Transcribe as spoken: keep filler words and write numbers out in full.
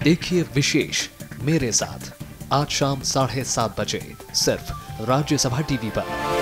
देखिए विशेष मेरे साथ आज शाम साढ़े सात बजे सिर्फ राज्यसभा टीवी पर।